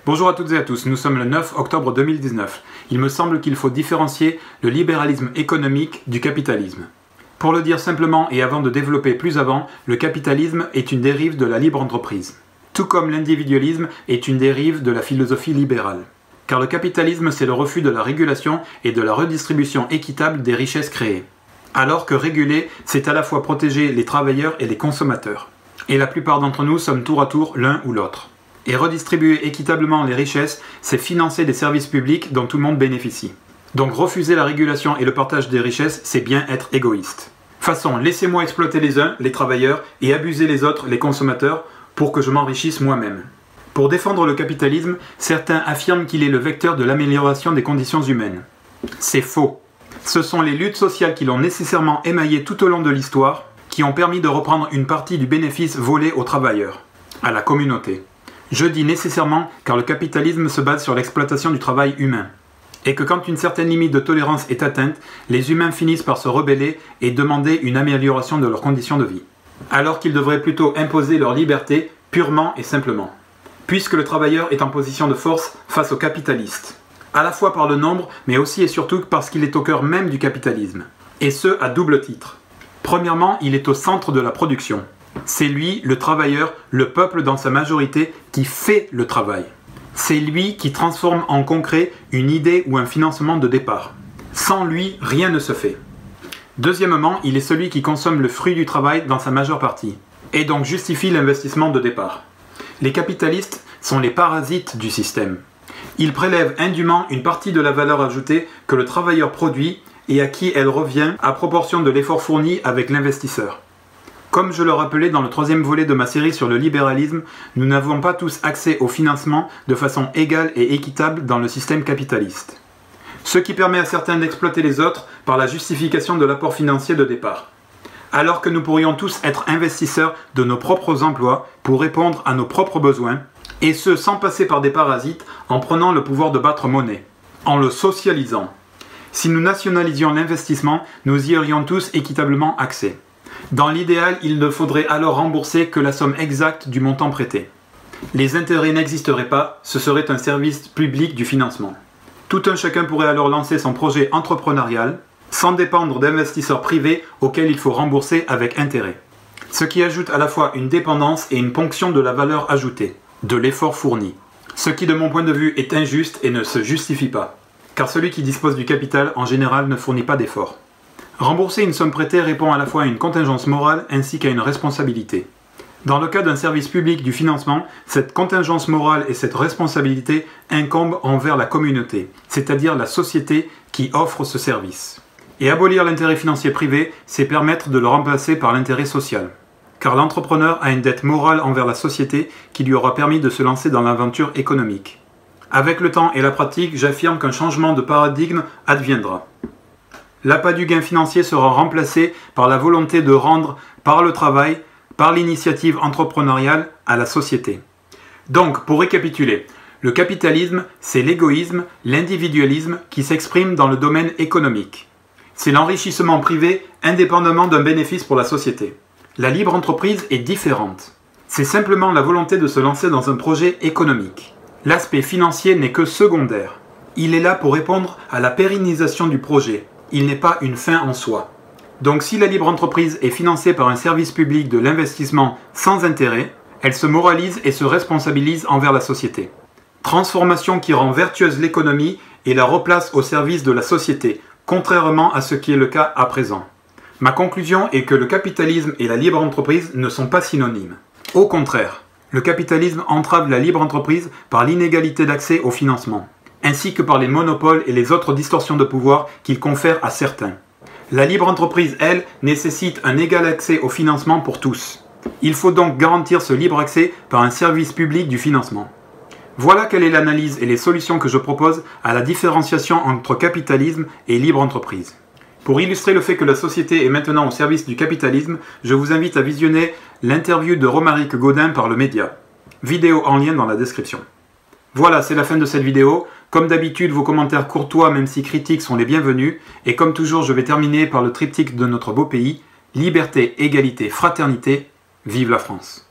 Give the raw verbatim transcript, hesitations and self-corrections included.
Bonjour à toutes et à tous, nous sommes le neuf octobre deux mille dix-neuf. Il me semble qu'il faut différencier le libéralisme économique du capitalisme. Pour le dire simplement et avant de développer plus avant, le capitalisme est une dérive de la libre entreprise. Tout comme l'individualisme est une dérive de la philosophie libérale. Car le capitalisme, c'est le refus de la régulation et de la redistribution équitable des richesses créées. Alors que réguler, c'est à la fois protéger les travailleurs et les consommateurs. Et la plupart d'entre nous sommes tour à tour l'un ou l'autre. Et redistribuer équitablement les richesses, c'est financer des services publics dont tout le monde bénéficie. Donc refuser la régulation et le partage des richesses, c'est bien être égoïste. Façon, laissez-moi exploiter les uns, les travailleurs, et abuser les autres, les consommateurs, pour que je m'enrichisse moi-même. Pour défendre le capitalisme, certains affirment qu'il est le vecteur de l'amélioration des conditions humaines. C'est faux. Ce sont les luttes sociales qui l'ont nécessairement émaillé tout au long de l'histoire, qui ont permis de reprendre une partie du bénéfice volé aux travailleurs, à la communauté. Je dis nécessairement car le capitalisme se base sur l'exploitation du travail humain. Et que quand une certaine limite de tolérance est atteinte, les humains finissent par se rebeller et demander une amélioration de leurs conditions de vie. Alors qu'ils devraient plutôt imposer leur liberté purement et simplement. Puisque le travailleur est en position de force face aux capitalistes. À la fois par le nombre, mais aussi et surtout parce qu'il est au cœur même du capitalisme. Et ce, à double titre. Premièrement, il est au centre de la production. C'est lui, le travailleur, le peuple dans sa majorité, qui fait le travail. C'est lui qui transforme en concret une idée ou un financement de départ. Sans lui, rien ne se fait. Deuxièmement, il est celui qui consomme le fruit du travail dans sa majeure partie, et donc justifie l'investissement de départ. Les capitalistes sont les parasites du système. Ils prélèvent indûment une partie de la valeur ajoutée que le travailleur produit et à qui elle revient à proportion de l'effort fourni avec l'investisseur. Comme je le rappelais dans le troisième volet de ma série sur le libéralisme, nous n'avons pas tous accès au financement de façon égale et équitable dans le système capitaliste. Ce qui permet à certains d'exploiter les autres par la justification de l'apport financier de départ. Alors que nous pourrions tous être investisseurs de nos propres emplois pour répondre à nos propres besoins, et ce sans passer par des parasites en prenant le pouvoir de battre monnaie, en le socialisant. Si nous nationalisions l'investissement, nous y aurions tous équitablement accès. Dans l'idéal, il ne faudrait alors rembourser que la somme exacte du montant prêté. Les intérêts n'existeraient pas, ce serait un service public du financement. Tout un chacun pourrait alors lancer son projet entrepreneurial, sans dépendre d'investisseurs privés auxquels il faut rembourser avec intérêt. Ce qui ajoute à la fois une dépendance et une ponction de la valeur ajoutée, de l'effort fourni. Ce qui de mon point de vue est injuste et ne se justifie pas. Car celui qui dispose du capital en général ne fournit pas d'effort. Rembourser une somme prêtée répond à la fois à une contingence morale ainsi qu'à une responsabilité. Dans le cas d'un service public du financement, cette contingence morale et cette responsabilité incombent envers la communauté, c'est-à-dire la société qui offre ce service. Et abolir l'intérêt financier privé, c'est permettre de le remplacer par l'intérêt social. Car l'entrepreneur a une dette morale envers la société qui lui aura permis de se lancer dans l'aventure économique. Avec le temps et la pratique, j'affirme qu'un changement de paradigme adviendra. L'appât du gain financier sera remplacé par la volonté de rendre, par le travail, par l'initiative entrepreneuriale, à la société. Donc, pour récapituler, le capitalisme, c'est l'égoïsme, l'individualisme qui s'exprime dans le domaine économique. C'est l'enrichissement privé indépendamment d'un bénéfice pour la société. La libre entreprise est différente. C'est simplement la volonté de se lancer dans un projet économique. L'aspect financier n'est que secondaire. Il est là pour répondre à la pérennisation du projet. Il n'est pas une fin en soi. Donc si la libre entreprise est financée par un service public de l'investissement sans intérêt, elle se moralise et se responsabilise envers la société. Transformation qui rend vertueuse l'économie et la replace au service de la société, contrairement à ce qui est le cas à présent. Ma conclusion est que le capitalisme et la libre entreprise ne sont pas synonymes. Au contraire, le capitalisme entrave la libre entreprise par l'inégalité d'accès au financement, ainsi que par les monopoles et les autres distorsions de pouvoir qu'il confère à certains. La libre entreprise, elle, nécessite un égal accès au financement pour tous. Il faut donc garantir ce libre accès par un service public du financement. Voilà quelle est l'analyse et les solutions que je propose à la différenciation entre capitalisme et libre entreprise. Pour illustrer le fait que la société est maintenant au service du capitalisme, je vous invite à visionner l'interview de Romaric Gaudin par le Média. Vidéo en lien dans la description. Voilà, c'est la fin de cette vidéo. Comme d'habitude, vos commentaires courtois, même si critiques, sont les bienvenus. Et comme toujours, je vais terminer par le triptyque de notre beau pays. Liberté, égalité, fraternité. Vive la France!